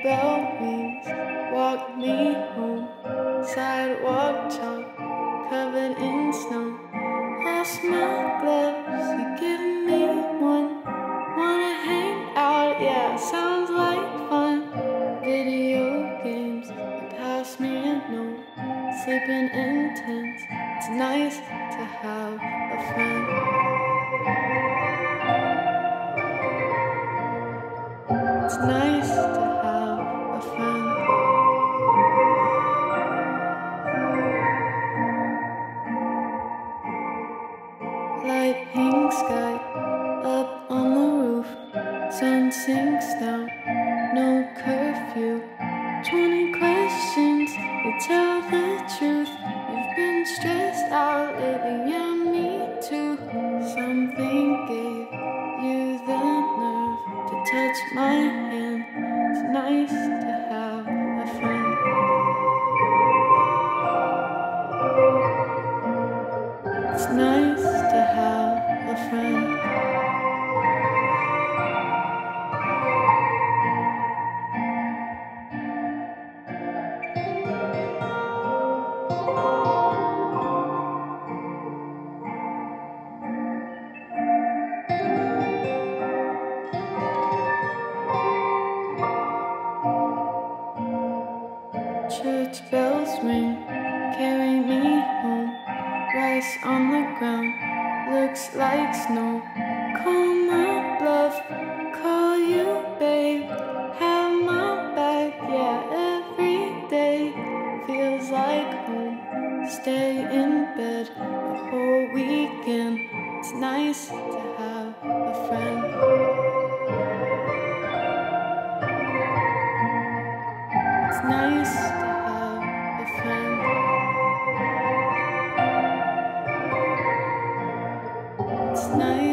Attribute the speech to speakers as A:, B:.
A: bell rings, walk me home. Sidewalk chalk, covered in snow. Lost my gloves, you give me one. Wanna hang out, yeah, sounds like fun. Video games, you pass me a note. Sleeping in tents, it's nice to have a friend. It's nice to have a friend. Light pink sky, up on the roof. Sun sinks down, no curfew. 20 questions, you tell the truth. You've been stressed out lately, yeah, me too. Something gave you the nerve to touch my hand. It's nice to have a friend. It's nice to have a friend. Church bells ring, carry me home. Rice on the ground, looks like snow. Call my bluff, call you babe. Have my back, yeah, every day feels like home. Stay in bed the whole weekend. It's nice to have a friend. It's nice to have a friend. It's nice.